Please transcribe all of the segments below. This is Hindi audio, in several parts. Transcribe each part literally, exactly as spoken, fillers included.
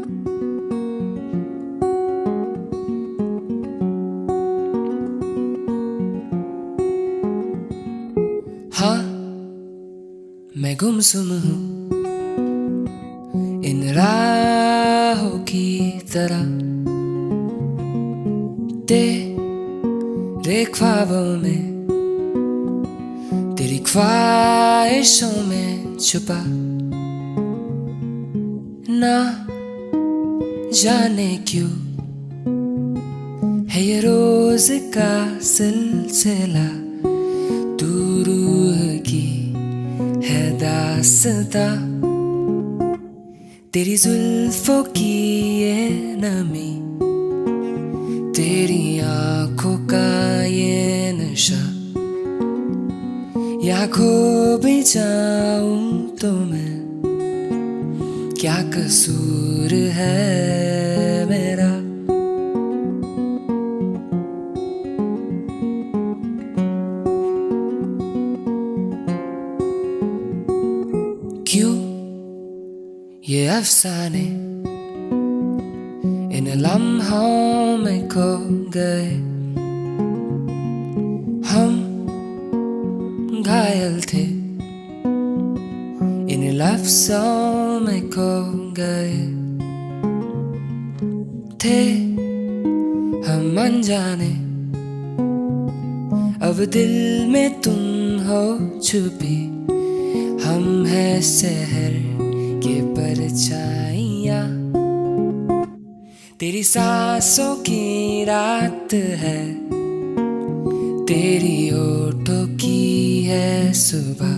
हाँ मैं गुमसुम हूँ इन राहों की तरह, तेरे ख्वाबों में, तेरी ख्वाइशों में छुपा, ना जाने क्यों है ये रोज का सिलसिला, तू रूह की है दास्तां, तेरी जुल्फों की ये नमी, तेरी आँखों का ये नशा, या खो भी जाऊं तो मैं, क्या कसूर है मेरा। क्यों ये अफसाने इन लम्हों में खो गए, हम घायल थे इन लफ्ज़ों में खो गए, थे हम अनजाने, अब दिल में तुम हो छुपी, हम हैं शहर के परछाइयाँ, तेरी सांसों की रात है, तेरी होठों की है सुबह,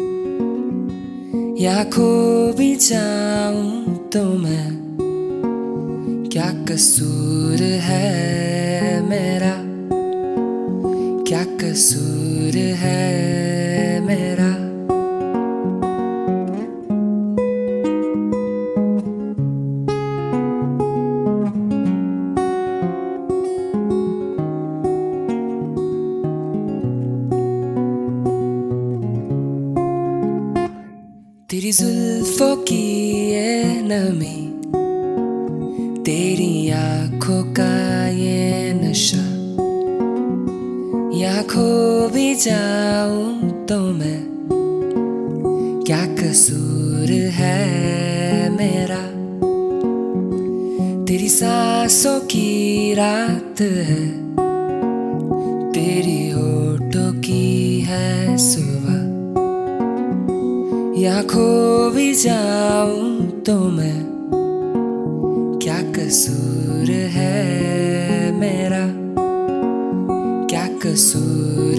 या खो भी जाऊं तो मैं, क्या कसूर है मेरा, क्या कसूर है मेरा। तेरी जुल्फों की ये नमी, तेरी आँखों का ये नशा, या खो भी जाऊं तो मैं, क्या कसूर है मेरा। तेरी सांसों की रात है, तेरी होठों की है सुबह, या खो भी जाऊं तो मैं, क्या कसूर है मेरा, क्या कसूर